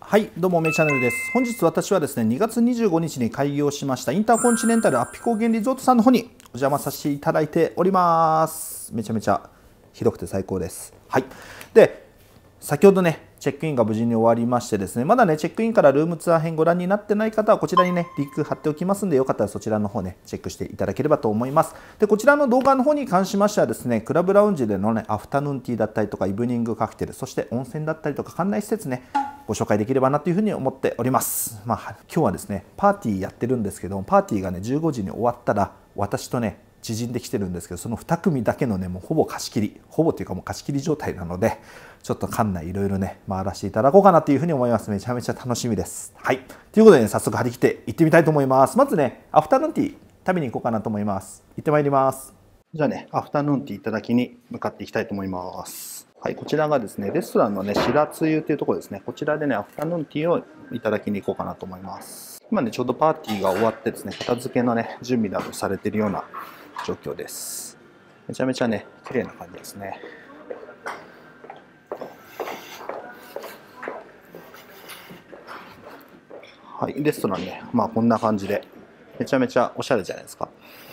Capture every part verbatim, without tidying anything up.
はい、どうも、めチャンネルです。本日私はですね、にがつにじゅうごにちに開業しましたインターコンチネンタル安比高原リゾートさんの方にお邪魔させていただいております。めちゃめちゃ広くて最高です。はい。で、先ほどね、チェックインが無事に終わりましてですね、まだね、チェックインからルームツアー編ご覧になってない方はこちらにね、リンク貼っておきますんで、よかったらそちらの方ね、チェックしていただければと思います。で、こちらの動画の方に関しましてはですね、クラブラウンジでのね、アフタヌーンティーだったりとか、イブニングカクテル、そして温泉だったりとか、館内施設ね、ご紹介できればなというふうに思っております。まあ、今日はですね、パーティーやってるんですけど、パーティーがね、じゅうごじに終わったら、私とね、縮んできてるんですけど、そのに組だけのね、もうほぼ貸し切り、ほぼというかもう貸し切り状態なので、ちょっと館内いろいろね、回らせていただこうかなというふうに思います。めちゃめちゃ楽しみです。はい。ということでね、早速張り切って行ってみたいと思います。まずね、アフタヌーンティー食べに行こうかなと思います。行ってまいります。じゃあね、アフタヌーンティーいただきに向かっていきたいと思います。はい、こちらがですね、レストランのね、白つゆというところですね。こちらでね、アフタヌーンティーをいただきに行こうかなと思います。今ね、ちょうどパーティーが終わってですね、片付けのね、準備などされているような状況です。めちゃめちゃね、綺麗な感じですね。はい、レストランね、まあこんな感じで、めちゃめちゃおしゃれじゃないですか。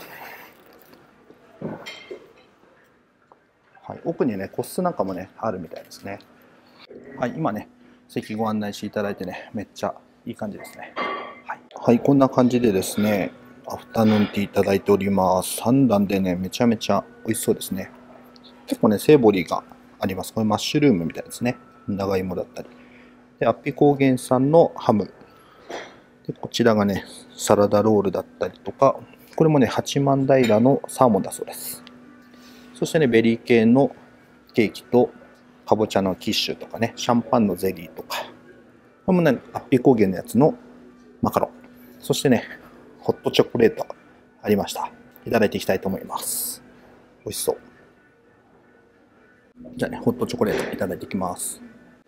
はい、奥にね、個室なんかもね、あるみたいですね。はい、今ね、席ご案内していただいてね、めっちゃいい感じですね。はい、はい、こんな感じでですね、アフタヌーンティーいただいております。さん段でね、めちゃめちゃ美味しそうですね。結構ね、セーボリーがあります。これマッシュルームみたいですね。長芋だったり。で、安比高原産のハム。で、こちらがね、サラダロールだったりとか、これもね、八幡平のサーモンだそうです。そしてね、ベリー系のケーキと、かぼちゃのキッシュとかね、シャンパンのゼリーとか、これもね、安比高原のやつのマカロン。そしてね、ホットチョコレートありました。いただいていきたいと思います。美味しそう。じゃあね、ホットチョコレートいただいていきます。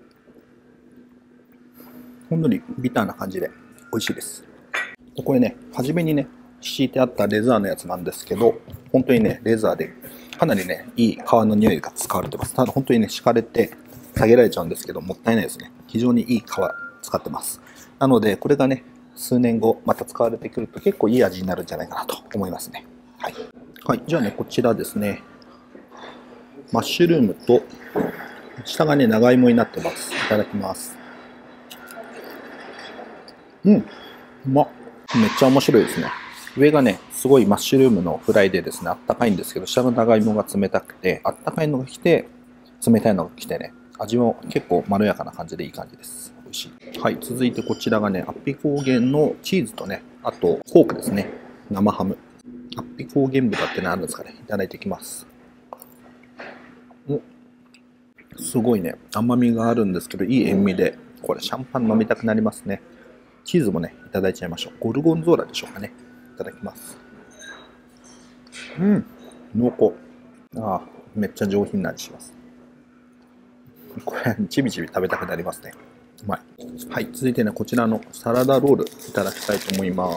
ほんのりビターな感じで美味しいです。これね、初めにね、敷いてあったレザーのやつなんですけど、本当にね、レザーでかなりね、いい皮の匂いが使われてます。ただ本当にね、敷かれて下げられちゃうんですけど、もったいないですね。非常にいい皮使ってます。なので、これがね、数年後また使われてくると結構いい味になるんじゃないかなと思いますね。はい。はい、じゃあね、こちらですね、マッシュルームと、下がね、長芋になってます。いただきます。うん、うまっ。めっちゃ面白いですね。上がね、すごいマッシュルームのフライでですね、あったかいんですけど、下の長芋が冷たくて、あったかいのが来て、冷たいのが来てね、味も結構まろやかな感じでいい感じです。美味しい。はい、続いてこちらがね、安比高原のチーズとね、あと、ポークですね。生ハム。安比高原豚って何あるんですかね。いただいていきます。お、すごいね、甘みがあるんですけど、いい塩味で、これシャンパン飲みたくなりますね。チーズもね、いただいちゃいましょう。ゴルゴンゾーラでしょうかね。いただきます。うん、濃厚。ああ、めっちゃ上品な味します。これ、ちびちび食べたくなりますね。うまい。はい、続いてね、こちらのサラダロールいただきたいと思います。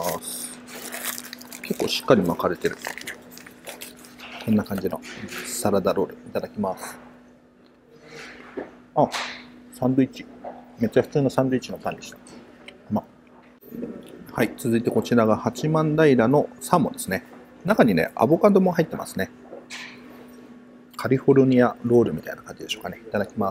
結構しっかり巻かれてる。こんな感じのサラダロールいただきます。あ、サンドイッチ。めっちゃ普通のサンドイッチのパンでした。うまっ。はい、続いてこちらが八幡平のサーモンですね。中にね、アボカドも入ってますね。カリフォルニアロールみたいな感じでしょうかね。いただきます。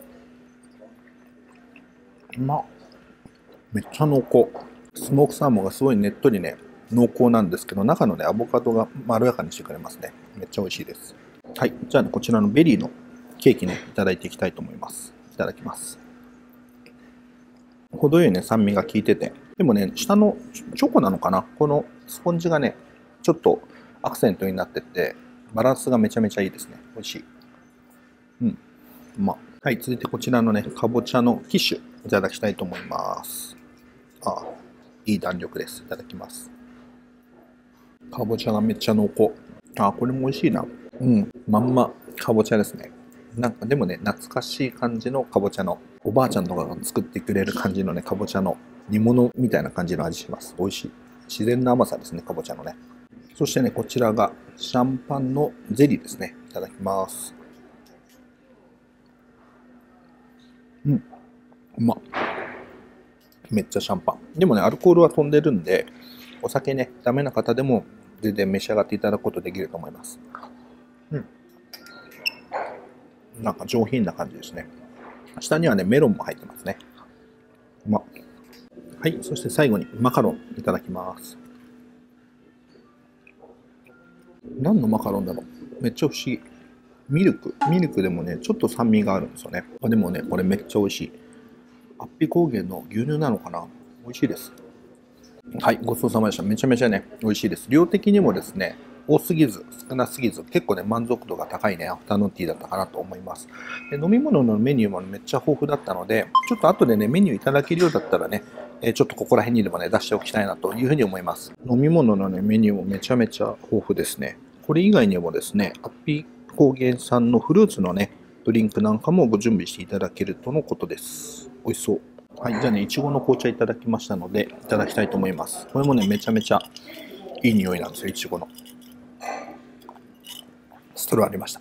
うまっ。めっちゃ濃厚。スモークサーモンがすごいねっとりね、濃厚なんですけど、中のね、アボカドがまろやかにしてくれますね。めっちゃ美味しいです。はい、じゃあ、ね、こちらのベリーのケーキね、いただいていきたいと思います。いただきます。程よいね、酸味が効いてて。でもね、下のチョコなのかな、このスポンジがね、ちょっとアクセントになってて、バランスがめちゃめちゃいいですね。美味しい。うん。うまっ。はい、続いてこちらのね、かぼちゃのキッシュいただきたいと思います。ああ、いい弾力です。いただきます。かぼちゃがめっちゃ濃厚。ああ、これも美味しいな。うん、まんまかぼちゃですね。なんかでもね、懐かしい感じのかぼちゃの、おばあちゃんとかが作ってくれる感じのね、かぼちゃの煮物みたいな感じの味します。美味しい。自然な甘さですね、かぼちゃのね。そしてね、こちらがシャンパンのゼリーですね。いただきます。うん、うまっ。 めっちゃシャンパン。でもね、アルコールは飛んでるんで、お酒ね、ダメな方でも全然召し上がっていただくことできると思います。うん。なんか上品な感じですね。下にはね、メロンも入ってますね。うまっ。はい、そして最後にマカロンいただきます。何のマカロンだろう。めっちゃ不思議。ミルク。ミルクでもね、ちょっと酸味があるんですよね。でもね、これめっちゃ美味しい。安比高原の牛乳なのかな。美味しいです。はい、ごちそうさまでした。めちゃめちゃね、美味しいです。量的にもですね、多すぎず、少なすぎず、結構ね、満足度が高いね、アフタヌーンティーだったかなと思います。で飲み物のメニューもめっちゃ豊富だったので、ちょっと後でね、メニューいただけるようだったらね、えちょっとここら辺にでもね、出しておきたいなというふうに思います。飲み物のね、メニューもめちゃめちゃ豊富ですね。これ以外にもですね、安比高原産のフルーツのね、ドリンクなんかもご準備していただけるとのことです。美味しそう。はい、じゃあね、いちごの紅茶いただきましたので、いただきたいと思います。これもね、めちゃめちゃいい匂いなんですよ、いちごの。ストローありました。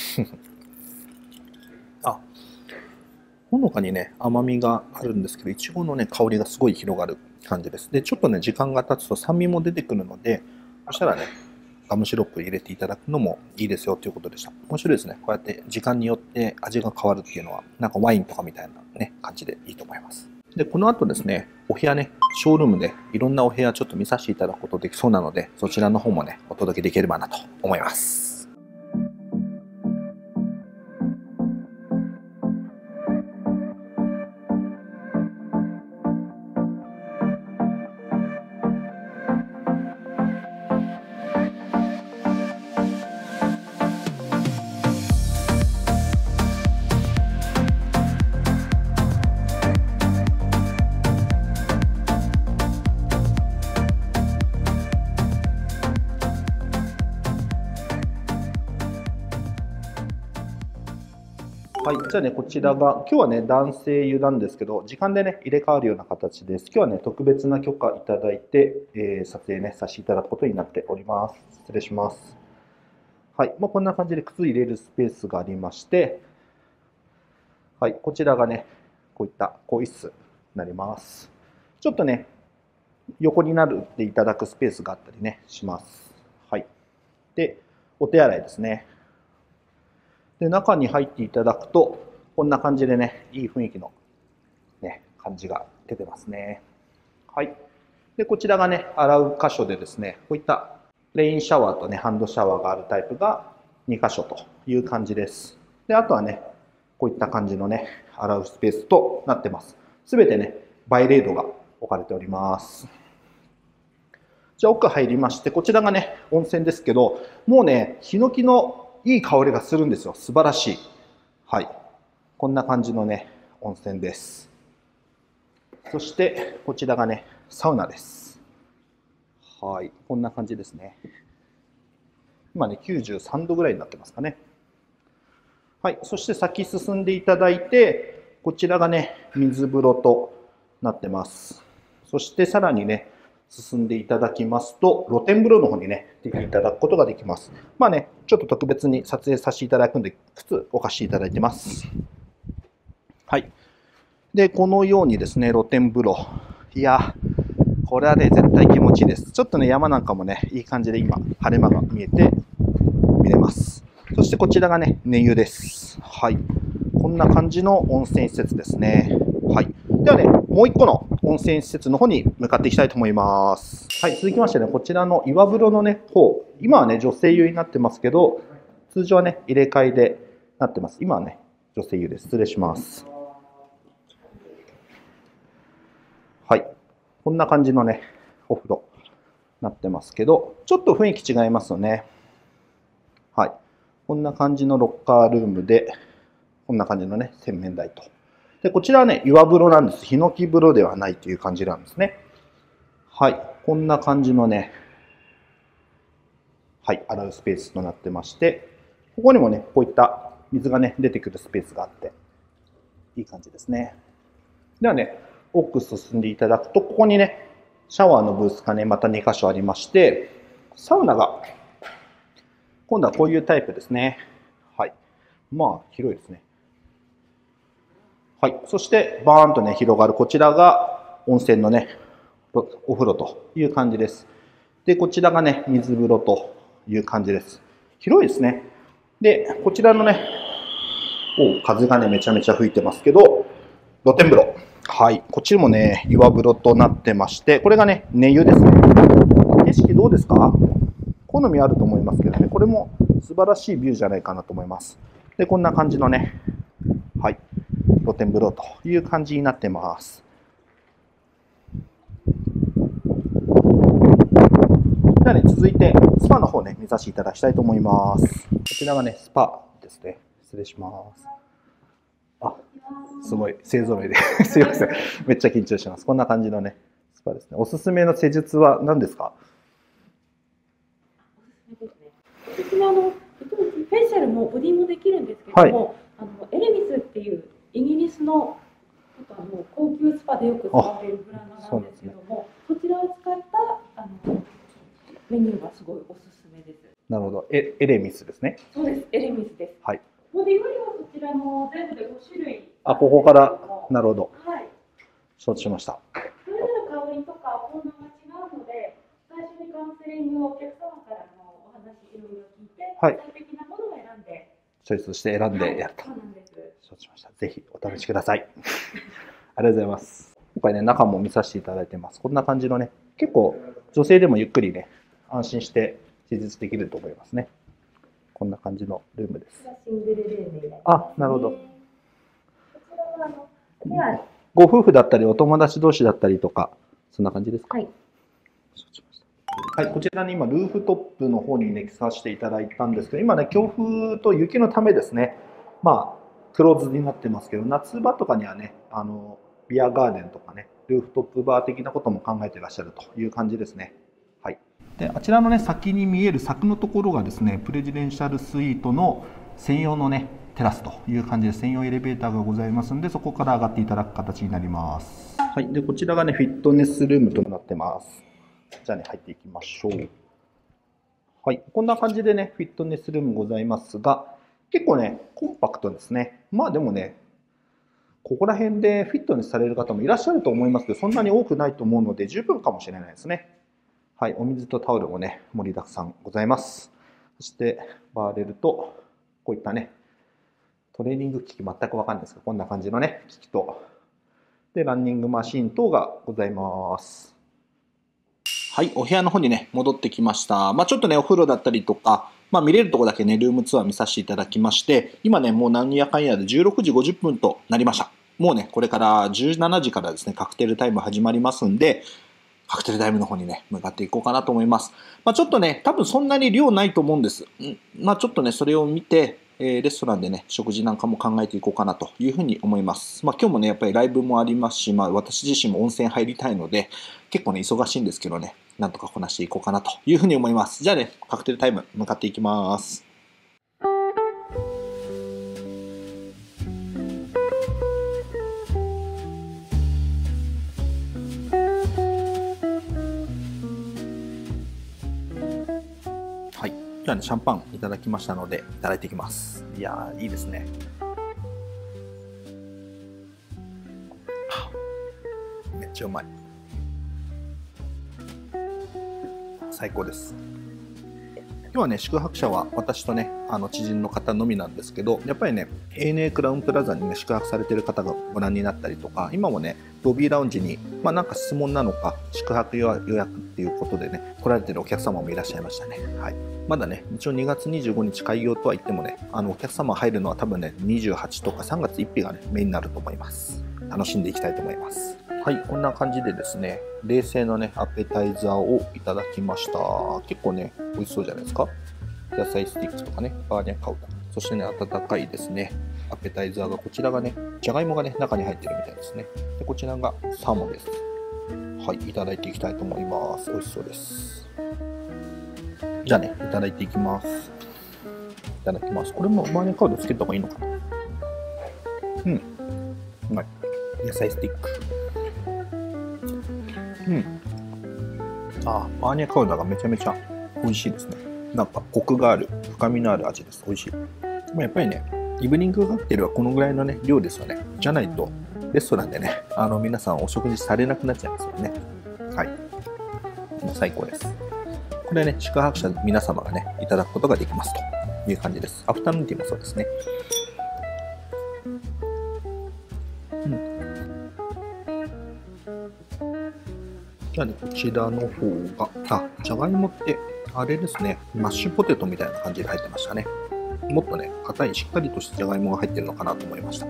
あ、ほのかにね、甘みがあるんですけど、いちごのね、香りがすごい広がる感じです。で、ちょっとね、時間が経つと酸味も出てくるので、そしたらね、ガムシロップ入れていただくのもいいですよということでした。面白いですね。こうやって時間によって味が変わるっていうのは、なんかワインとかみたいなね、感じでいいと思います。で、この後ですね、お部屋ね、ショールームでいろんなお部屋ちょっと見させていただくことできそうなので、そちらの方もね、お届けできればなと思います。はい、じゃあね、こちらが、今日はね、男性湯なんですけど、時間でね、入れ替わるような形です。今日はね、特別な許可いただいて、えー、撮影ね、させていただくことになっております。失礼します。はい、まあ、こんな感じで靴入れるスペースがありまして、はい、こちらがね、こういった更衣室になります。ちょっとね、横になるっていただくスペースがあったりね、します。はい。で、お手洗いですね。で、中に入っていただくと、こんな感じでね、いい雰囲気の、ね、感じが出てますね。はい。で、こちらがね、洗う箇所でですね、こういったレインシャワーとね、ハンドシャワーがあるタイプがに箇所という感じです。で、あとはね、こういった感じのね、洗うスペースとなってます。すべてね、バイレードが置かれております。じゃあ奥入りまして、こちらがね、温泉ですけど、もうね、ヒノキのいい香りがするんですよ。素晴らしい。はい。こんな感じのね、温泉です。そして、こちらがね、サウナです。はい。こんな感じですね。今ね、きゅうじゅうさんどぐらいになってますかね。はい。そして先進んでいただいて、こちらがね、水風呂となってます。そしてさらにね、進んでいただきますと、露天風呂の方にね、出ていただくことができます。まあね、ちょっと特別に撮影させていただくんで、靴置かせていただいてます。はい。で、このようにですね、露天風呂。いや、これはね、絶対気持ちいいです。ちょっとね、山なんかもね、いい感じで今、晴れ間が見えて、見れます。そしてこちらがね、寝湯です。はい。こんな感じの温泉施設ですね。はい。ではね、もう一個の温泉施設の方に向かっていきたいと思います。はい、続きましてね、こちらの岩風呂のね、方、今はね、女性湯になってますけど、通常はね、入れ替えでなってます。今はね、女性湯です。失礼します。はい。こんな感じのね、お風呂になってますけど、ちょっと雰囲気違いますよね。はい。こんな感じのロッカールームで、こんな感じのね、洗面台と。で、こちらはね、岩風呂なんです。ヒノキ風呂ではないという感じなんですね。はい。こんな感じのね、はい、洗うスペースとなってまして、ここにもね、こういった水がね、出てくるスペースがあって、いい感じですね。ではね、奥進んでいただくと、ここにね、シャワーのブースがね、またに箇所ありまして、サウナが、今度はこういうタイプですね。はい。まあ、広いですね。はい。そして、バーンとね、広がるこちらが、 温泉のね、お風呂という感じです。で、こちらがね、水風呂という感じです。広いですね。で、こちらのね、お風がね、めちゃめちゃ吹いてますけど、露天風呂。はい。こっちもね、岩風呂となってまして、これがね、寝湯ですね。景色どうですか？好みあると思いますけどね、これも素晴らしいビューじゃないかなと思います。で、こんな感じのね、はい、露天風呂という感じになってます。ではね、続いてスパの方ね、見させていただきたいと思います。こちらがね、スパですね。失礼します。あ、すごい、勢ぞろいで。すいません。めっちゃ緊張してます。こんな感じのね、スパですね。おすすめの施術は何ですか？ おすすめあのフェイシャルもボディもできるんですけども、はい、あのエレミスっていうイギリスのあの高級スパでよく使われるブランドなんですけども、そ、ね、そちらを使ったあのメニューがすごいおすすめです。 なるほど。エエレミスですね。 そうです。エレミスです。 はい。 ボディオイルはそちらの全部でご種類。 あ、ここからなるほど。 はい。 承知しました。 それぞれ香りとか効能が違うので、最初にカウンセリングをお客様からのお話いろいろ聞いて、はい、最適なものを選んでチョイスして選んでやると。 はい、そうなんです。 承知しました。ぜひお試しください。ありがとうございます。今回ね、中も見させていただいてます。こんな感じのね、結構女性でもゆっくりね、安心して施術できると思いますね。こんな感じのルームです。 シングルルームになりますね。 あ、なるほど。 こちらはあの部屋ご夫婦だったり、お友達同士だったりとか、そんな感じですか？ はい。 はい、こちらに今、ルーフトップの方にね、来させていただいたんですけど、今ね、強風と雪のためですね、まあ、クローズになってますけど、夏場とかにはね、あの、ビアガーデンとかね、ルーフトップバー的なことも考えていらっしゃるという感じですね。はい。で、あちらのね、先に見える柵のところがですね、プレジデンシャルスイートの専用のね、テラスという感じで専用エレベーターがございますので、そこから上がっていただく形になります。はい。で、こちらがね、フィットネスルームとなってます。じゃあね、入っていきましょう。はい。こんな感じでね、フィットネスルームございますが、結構ね、コンパクトですね。まあでもね、ここら辺でフィットネスされる方もいらっしゃると思いますけど、そんなに多くないと思うので、十分かもしれないですね。はい。お水とタオルもね、盛りだくさんございます。そして、バーレルと、こういったね、トレーニング機器全くわかんないですけど、こんな感じのね、機器と、で、ランニングマシン等がございます。はい、お部屋の方にね、戻ってきました。まあちょっとね、お風呂だったりとか、まあ見れるとこだけね、ルームツアー見させていただきまして、今ね、もう何やかんやでじゅうろくじごじゅっぷんとなりました。もうね、これからじゅうしちじからですね、カクテルタイム始まりますんで、カクテルタイムの方にね、向かっていこうかなと思います。まあちょっとね、多分そんなに量ないと思うんです。んまあちょっとね、それを見て、えー、レストランでね、食事なんかも考えていこうかなというふうに思います。まあ今日もね、やっぱりライブもありますし、まあ私自身も温泉入りたいので、結構ね、忙しいんですけどね、なんとかこなしていこうかなというふうに思います。じゃあね、カクテルタイム向かっていきます。はい。じゃあね、シャンパンいただきましたので、いただいていきます。いやー、いいですね。めっちゃうまい。最高です。今日はね、宿泊者は私とね、あの知人の方のみなんですけど、やっぱりね、エーエヌエー クラウンプラザにね、宿泊されている方がご覧になったりとか、今もね、ロビーラウンジに、まあなんか質問なのか、宿泊予約っていうことでね、来られてるお客様もいらっしゃいましたね。はい。まだね、一応にがつにじゅうごにち開業とは言ってもね、あのお客様入るのは多分ね、にじゅうはちとかさんがつついたちがね、メインになると思います。楽しんでいきたいと思います。はい、こんな感じでですね、冷製のね、アペタイザーをいただきました。結構ね、美味しそうじゃないですか。野菜スティックとかね、バーニャカウダ、そしてね、温かいですね、アペタイザーが、こちらがね、じゃがいもがね、中に入ってるみたいですね。で、こちらがサーモンです。はい、いただいていきたいと思います。美味しそうです。じゃあね、いただいていきます。いただきます。これもバーニャカウダつけた方がいいのかな。うん。うまい。野菜スティック。うん。あ、バーニャカウダがめちゃめちゃ美味しいですね。なんかコクがある、深みのある味です。美味しい。でもやっぱりね、イブニングカクテルはこのぐらいのね、量ですよね。じゃないと、レストランでね、 あの皆さんお食事されなくなっちゃいますよね。はい。もう最高です。これね、宿泊者皆様がね、いただくことができますという感じです。アフタヌーンティーもそうですね。うん。じゃあね、こちらの方が、あ、じゃがいもって、あれですね、マッシュポテトみたいな感じで入ってましたね。もっとね、硬い、しっかりとしたじゃがいもが入ってるのかなと思いました。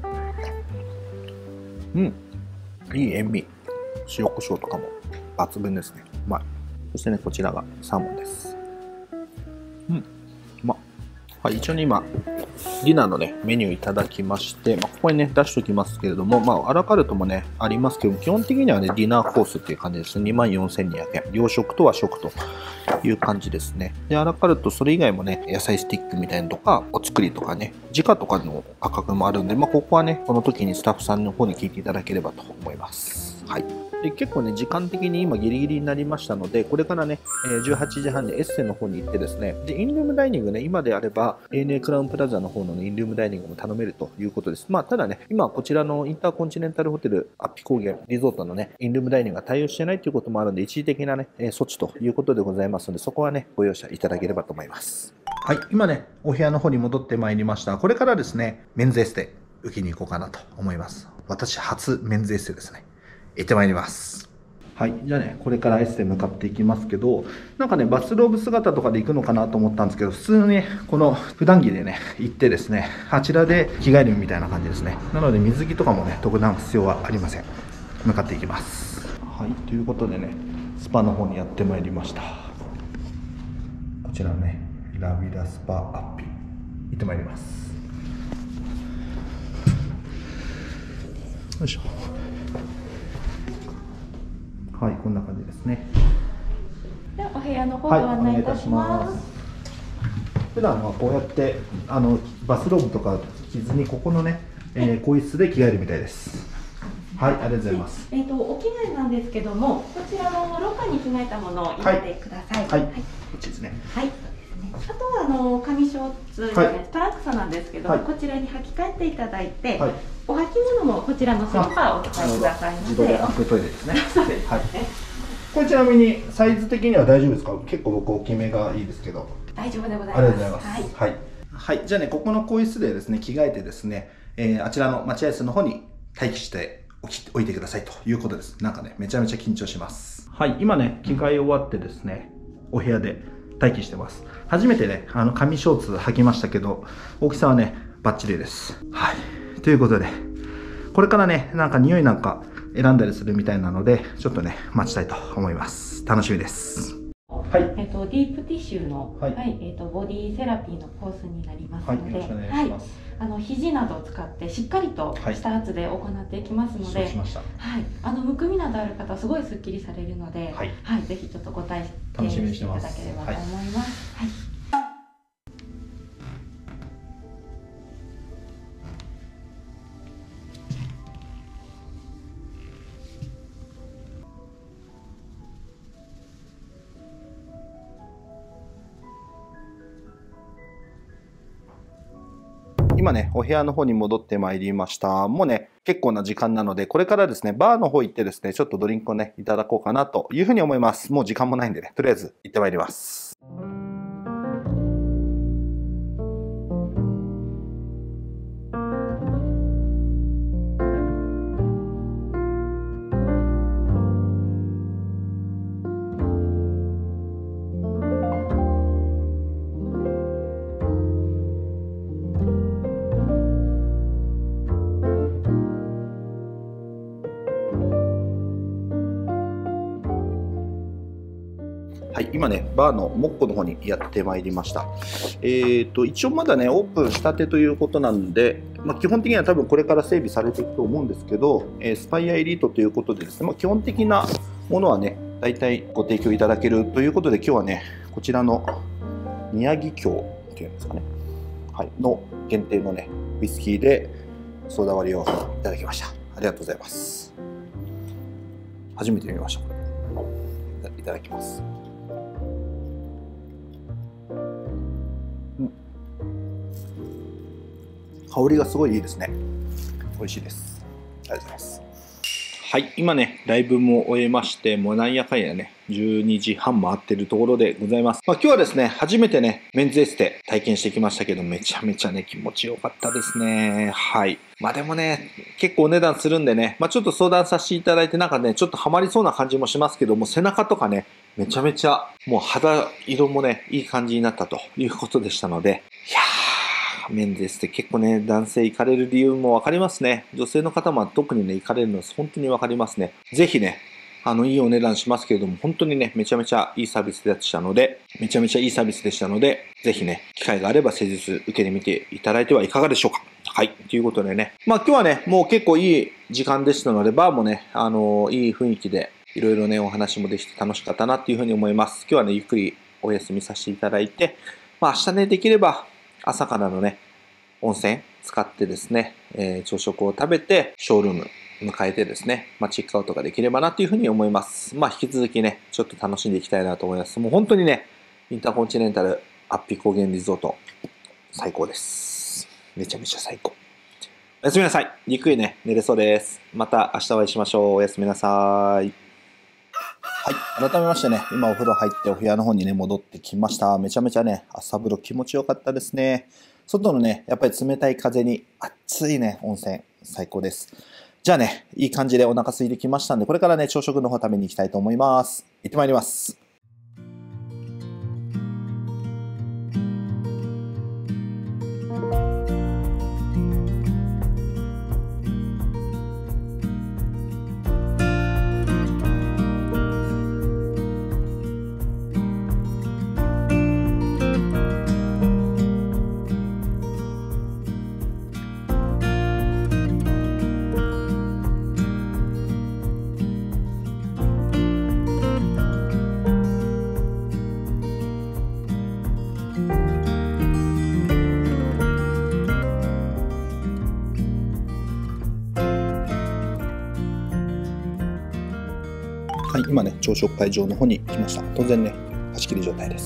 うん。いい塩味。塩コショウとかも抜群ですね。うまい。そしてね、こちらがサーモンです。うん。うまっ。はい、一応ね、今、ディナーのね、メニューいただきまして、まあ、ここにね、出しておきますけれども、まあ、アラカルトもね、ありますけど、基本的にはね、ディナーコースっていう感じです。にまんよんせんにひゃくえん。洋食と和食という感じですね。で、アラカルト、それ以外もね、野菜スティックみたいなのとか、お作りとかね、時価とかの価格もあるんで、まあ、ここはね、この時にスタッフさんの方に聞いていただければと思います。はい。で結構ね、時間的に今ギリギリになりましたので、これからね、じゅうはちじはんにエッセンの方に行ってですね、で、インルームダイニングね、今であれば、エーエヌエー クラウンプラザの方の、ね、インルームダイニングも頼めるということです。まあ、ただね、今こちらのインターコンチネンタルホテル、アッピ高原リゾートのね、インルームダイニングが対応してないということもあるので、一時的なね、措置ということでございますので、そこはね、ご容赦いただければと思います。はい、今ね、お部屋の方に戻ってまいりました。これからですね、メンズエステ受けに行こうかなと思います。私、初メンズエステですね。行ってまいります。はい、じゃあね、これからエステ向かっていきますけど、なんかね、バスローブ姿とかで行くのかなと思ったんですけど、普通にね、この普段着でね、行ってですね、あちらで着替えるみたいな感じですね。なので、水着とかもね、特段必要はありません。向かっていきます。はい、ということでね、スパの方にやってまいりました。こちらね、ラビラスパアッピ、行ってまいります。よいしょ。はい、こんな感じですね。 ではお部屋の方ご案内いたします。はい、 普段はこうやってあのバスローブとか着ずにここのね、えー、更衣室で着替えるみたいです。はい、ありがとうございます。 えっ、ー、とお着替えなんですけども、こちらのロッカーに着替えたものを入れてください。 はい。はい、はい、こっちですね。 はい。あとはあの紙ショーツ、はい、ストラックスなんですけど、はい、こちらに履き替えていただいて、はい、お履物もこちらのスリッパをお使いくださいので。自動で開くトイレですね。そうですね。はい。これちなみにサイズ的には大丈夫ですか？結構僕大きめがいいですけど。 大丈夫でございます。 ありがとうございます。はい。はい。はい、じゃあね、ここの更衣室でですね、着替えてですね、えー、あちらの待合室の方に待機しておいてくださいということです。なんかね、めちゃめちゃ緊張します。はい、今ね、着替え終わってですね、お部屋で待機してます。初めてね、あの、紙ショーツ履きましたけど、大きさはね、バッチリです。はい。ということで、これからね、なんか匂いなんか選んだりするみたいなので、ちょっとね、待ちたいと思います。楽しみです。はい。 えっと、ディープティッシュの、はい、はい、えっと、ボディセラピーのコースになりますので、はい、よろしくお願いします。はい、あの、肘などを使ってしっかりとした圧で行っていきますので、はい、そうしました。はい。あの、むくみなどある方はすごいスッキリされるので、はい。はい、ぜひちょっとご体験していただければと思います。はい。 今ね、お部屋の方に戻ってまいりました。もうね、結構な時間なので、これからですね、バーの方行ってですね、ちょっとドリンクをね、いただこうかなというふうに思います。もう時間もないんでね、とりあえず行ってまいります。はい、今ね、バーのモッコの方にやってまいりました。えっと、一応まだね、オープンしたてということなんで、まあ、基本的には多分これから整備されていくと思うんですけど、えー、スパイアエリートということでですね、まあ、基本的なものはね、大体ご提供いただけるということで、今日はね、こちらの宮城郷っていうんですかね、はい、の限定のね、ウイスキーでソーダ割りをいただきました。ありがとうございます。初めて見ました、これ。いただきます。香りがすごいいいですね。美味しいです。ありがとうございます。 はい、今ね、ライブも終えまして、もうなんやかんやね、じゅうにじはん回ってるところでございます。まあ、今日はですね、初めてね、メンズエステ体験してきましたけど、めちゃめちゃね、気持ちよかったですね。はい。まあでもね、結構お値段するんでね、まあちょっと相談させていただいて、なんかね、ちょっとハマりそうな感じもしますけども、背中とかね、めちゃめちゃ、もう肌色もね、いい感じになったということでしたので、いやー、メンズエステ結構ね、男性行かれる理由もわかりますね。女性の方も特にね、行かれるの本当にわかりますね。ぜひね、あの、いいお値段しますけれども、本当にね、めちゃめちゃいいサービスでしたので、めちゃめちゃいいサービスでしたので、ぜひね、機会があれば施術受けてみていただいてはいかがでしょうか。はい。ということでね、まあ今日はね、もう結構いい時間でしたので、バーもね、あの、いい雰囲気で、いろいろね、お話もできて楽しかったなっていうふうに思います。今日はね、ゆっくりお休みさせていただいて、まあ明日ね、できれば朝からのね、温泉使ってですね、えー、朝食を食べて、ショールーム迎えてですね、まあ、チェックアウトができればなというふうに思います。まあ、引き続きね、ちょっと楽しんでいきたいなと思います。もう本当にね、インターコンチネンタルアッピ高原リゾート、最高です。めちゃめちゃ最高。おやすみなさい。ゆっくりね、寝れそうです。また明日お会いしましょう。おやすみなさい。はい。改めましてね、今お風呂入ってお部屋の方にね、戻ってきました。めちゃめちゃね、朝風呂気持ちよかったですね。外のね、やっぱり冷たい風に熱いね、温泉、最高です。じゃあね、いい感じでお腹空いてきましたんで、これからね、朝食の方食べに行きたいと思います。行ってまいります。はい、今ね、朝食会場の方に来ました。当然ね、貸し切り状態です。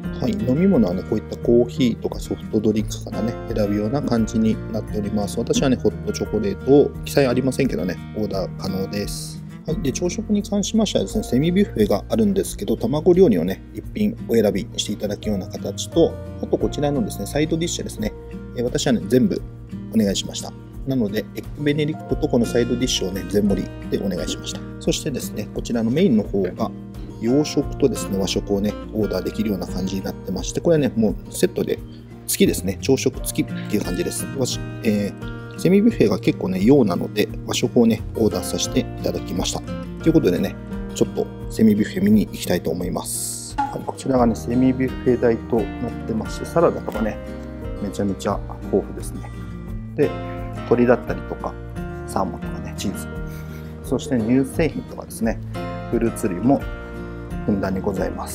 はい、飲み物はね、こういったコーヒーとかソフトドリンクからね、選ぶような感じになっております。私はね、ホットチョコレートを、記載ありませんけどね、オーダー可能です。はい、で、朝食に関しましてはですね、セミビュッフェがあるんですけど、卵料理をね、一品お選びしていただくような形と、あとこちらのですね、サイドディッシュですね、え私はね、全部お願いしました。なので、エッグベネディクトとこのサイドディッシュをね、全盛りでお願いしました。そしてですね、こちらのメインの方が、洋食とですね、和食をね、オーダーできるような感じになってまして、これはね、もうセットで付きですね、朝食付きっていう感じです。えー、セミビュッフェが結構ね、洋なので、和食をね、オーダーさせていただきました。ということでね、ちょっとセミビュッフェ見に行きたいと思います。はい、こちらがね、セミビュッフェ台となってまして、サラダとかね、めちゃめちゃ豊富ですね。で、鶏だったりとか、サーモンとかね、チーズ。そして乳製品とかですね、フルーツ類もふんだんにございます。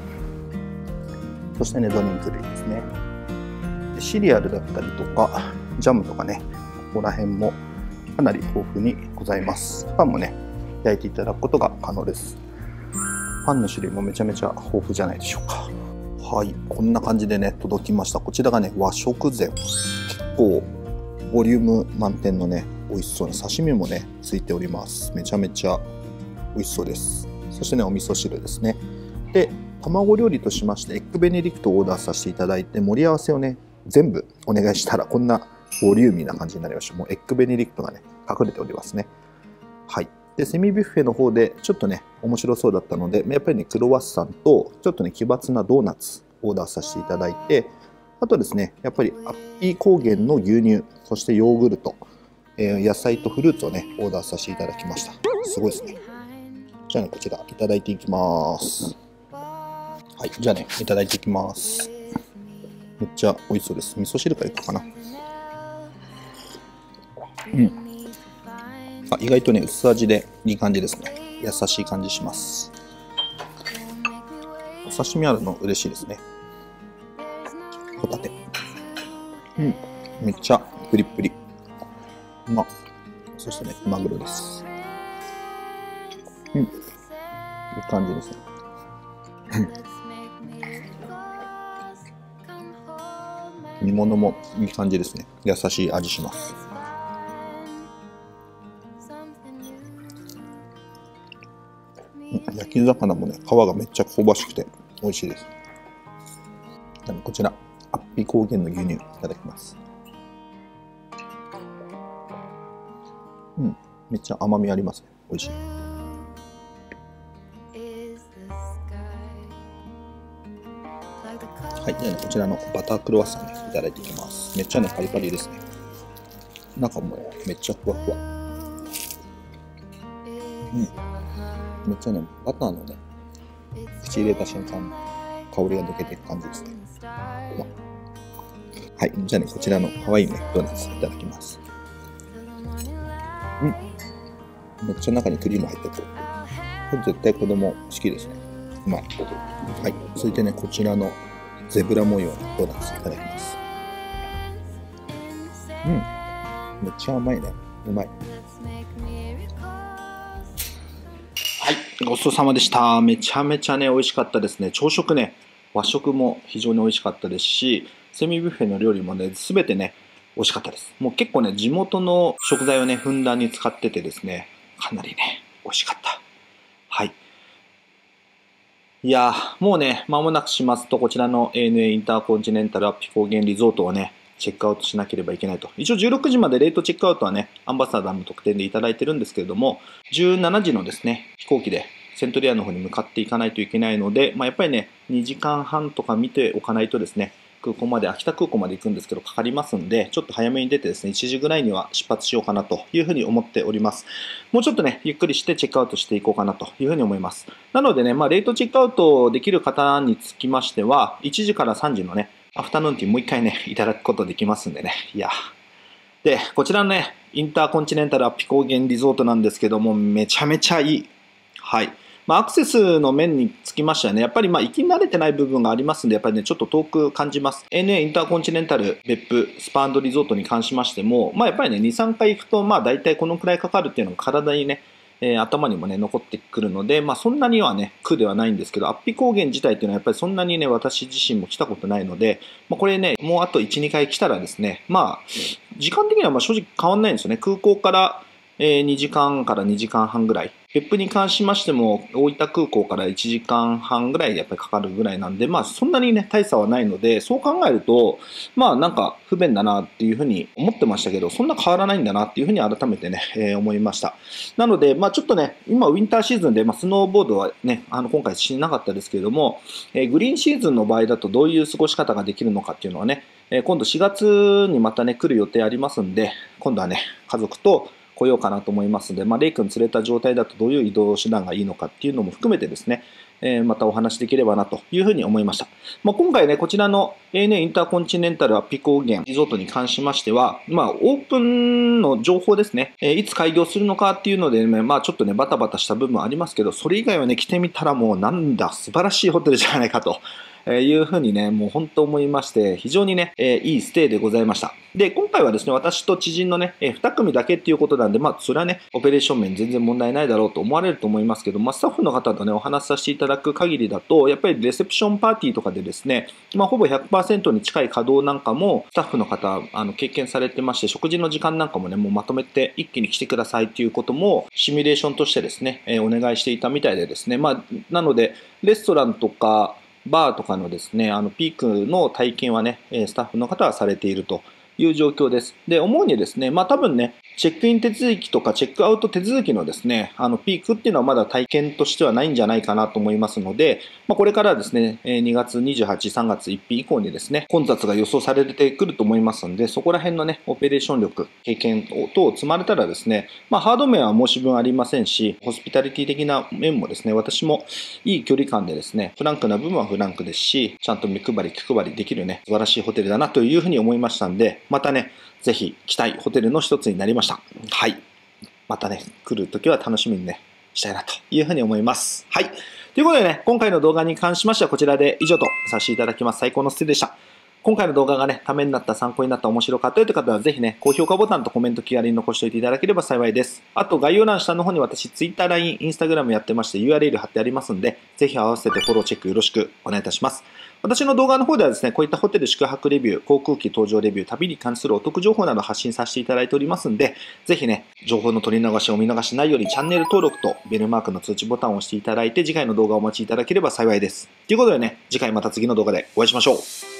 そしてね、ドリンク類ですね。シリアルだったりとか、ジャムとかね、ここら辺もかなり豊富にございます。パンもね、焼いていただくことが可能です。パンの種類もめちゃめちゃ豊富じゃないでしょうか。はい、こんな感じでね、届きました。こちらがね、和食膳。結構、ボリューム満点のね、美味しそうな刺身もね、ついております。めちゃめちゃ美味しそうです。そしてね、お味噌汁ですね。で、卵料理としまして、エッグベネディクトをオーダーさせていただいて、盛り合わせをね、全部お願いしたら、こんなボリューミーな感じになりました。もうエッグベネディクトがね、隠れておりますね。はい。で、セミビュッフェの方で、ちょっとね、面白そうだったので、やっぱりね、クロワッサンと、ちょっとね、奇抜なドーナツオーダーさせていただいて、あとですね、やっぱりアッピー高原の牛乳、そしてヨーグルト、えー、野菜とフルーツをね、オーダーさせていただきました。すごいですね。じゃあね、こちらいただいていきます。はい、じゃあね、いただいていきます。めっちゃ美味しそうです。味噌汁からいくかな。うん。あ、意外とね、薄味でいい感じですね。優しい感じします。お刺身あるの嬉しいですね。ホタテ。うん。めっちゃプリップリ。うまっ。そしてね、マグロです。うん。いい感じですね。煮物もいい感じですね。優しい味します。 焼き魚もね、皮がめっちゃ香ばしくて美味しいです。こちら、安比高原の牛乳いただきます。うん、めっちゃ甘みありますね。美味しい。はい、ではね、こちらのバタークロワッサンね、いただいていきます。めっちゃね、パリパリですね。中もめっちゃふわふわ。うん。めっちゃね、バターのね、口入れた瞬間、香りが抜けていく感じですね。はい、じゃあね、こちらの可愛いね、ドーナツいただきます。うん。めっちゃ中にクリーム入ってて、これ絶対子供好きですね。うまい。はい、続いてね、こちらのゼブラ模様のドーナツいただきます。うん。めっちゃ甘いね。うまい。はい、ごちそうさまでした。めちゃめちゃね、美味しかったですね。朝食ね、和食も非常に美味しかったですし、セミビュッフェの料理もね、すべてね、美味しかったです。もう結構ね、地元の食材をね、ふんだんに使っててですね、かなりね、美味しかった。はい。いやー、もうね、間もなくしますと、こちらの エーエヌエー インターコンチネンタル安比高原リゾートをね、チェックアウトしなければいけないと。一応じゅうろくじまでレートチェックアウトはね、アンバサダーの特典でいただいてるんですけれども、じゅうしちじのですね、飛行機でセントリアの方に向かっていかないといけないので、まあ、やっぱりね、にじかんはんとか見ておかないとですね、空港まで、秋田空港まで行くんですけど、かかりますんで、ちょっと早めに出てですね、いちじぐらいには出発しようかなというふうに思っております。もうちょっとね、ゆっくりしてチェックアウトしていこうかなというふうに思います。なのでね、まあ、レートチェックアウトできる方につきましては、いちじからさんじのね、アフタヌーンティーもう一回ね、いただくことできますんでね。いや。で、こちらのね、インターコンチネンタル安比高原リゾートなんですけども、めちゃめちゃいい。はい。まあ、アクセスの面につきましてはね、やっぱりまあ行き慣れてない部分がありますんで、やっぱりね、ちょっと遠く感じます。エーエヌエー インターコンチネンタル別府スパリゾートに関しましても、まあやっぱりね、に、さんかい行くと、まあ大体このくらいかかるっていうのが体にね、えー、頭にもね、残ってくるので、まあそんなにはね、苦ではないんですけど、安比高原自体っていうのはやっぱりそんなにね、私自身も来たことないので、まあこれね、もうあといち、にかい来たらですね、まあ、時間的にはまあ正直変わんないんですよね。空港からにじかんからにじかんはんぐらい。別府に関しましても、大分空港からいちじかんはんぐらいやっぱりかかるぐらいなんで、まあそんなにね、大差はないので、そう考えると、まあなんか不便だなっていうふうに思ってましたけど、そんな変わらないんだなっていうふうに改めてね、えー、思いました。なので、まあちょっとね、今ウィンターシーズンで、まあスノーボードはね、あの今回しなかったですけれども、えー、グリーンシーズンの場合だとどういう過ごし方ができるのかっていうのはね、えー、今度しがつにまたね、来る予定ありますんで、今度はね、家族と来ようかなと思いますので、まあ、レイ君連れた状態だとどういう移動手段がいいのかっていうのも含めてですね、えー、またお話できればなというふうに思いました。まあ、今回ね、こちらの エーエヌエー インターコンチネンタル安比高原リゾートに関しましては、まあ、オープンの情報ですね、えー、いつ開業するのかっていうので、ね、まあ、ちょっとね、バタバタした部分ありますけど、それ以外はね、来てみたらもうなんだ、素晴らしいホテルじゃないかと。えー、いうふうにね、もう本当思いまして、非常にね、えー、いいステイでございました。で、今回はですね、私と知人のね、えー、に組だけっていうことなんで、まあ、それはね、オペレーション面全然問題ないだろうと思われると思いますけど、まあ、スタッフの方とね、お話しさせていただく限りだと、やっぱりレセプションパーティーとかでですね、まあ、ほぼ ひゃくパーセント に近い稼働なんかも、スタッフの方、あの、経験されてまして、食事の時間なんかもね、もうまとめて一気に来てくださいっていうことも、シミュレーションとしてですね、えー、お願いしていたみたいでですね、まあ、なので、レストランとか、バーとかのですね、あのピークの体験はね、スタッフの方はされているという状況です。で、主にですね、まあ多分ね、チェックイン手続きとかチェックアウト手続きのですね、あのピークっていうのはまだ体験としてはないんじゃないかなと思いますので、まあ、これからですね、にがつにじゅうはち、さんがつついたち以降にですね、混雑が予想されてくると思いますので、そこら辺のね、オペレーション力、経験等を積まれたらですね、まあハード面は申し分ありませんし、ホスピタリティ的な面もですね、私もいい距離感でですね、フランクな部分はフランクですし、ちゃんと目配り、気配りできるね、素晴らしいホテルだなというふうに思いましたんで、またね、ぜひ来たいホテルの一つになりました。はい。またね、来るときは楽しみにね、したいなというふうに思います。はい。ということでね、今回の動画に関しましてはこちらで以上とさせていただきます。最高のステイでした。 今回の動画がね、ためになった、参考になった、面白かったという方は、ぜひね、高評価ボタンとコメント気軽に残しておいていただければ幸いです。あと、概要欄下の方に私、Twitter、ライン、Instagram やってまして、ユーアールエル 貼ってありますんで、ぜひ合わせてフォローチェックよろしくお願いいたします。私の動画の方ではですね、こういったホテル宿泊レビュー、航空機搭乗レビュー、旅に関するお得情報など発信させていただいておりますんで、ぜひね、情報の取り逃しを見逃しないようにチャンネル登録とベルマークの通知ボタンを押していただいて、次回の動画をお待ちいただければ幸いです。ということでね、次回また次の動画でお会いしましょう。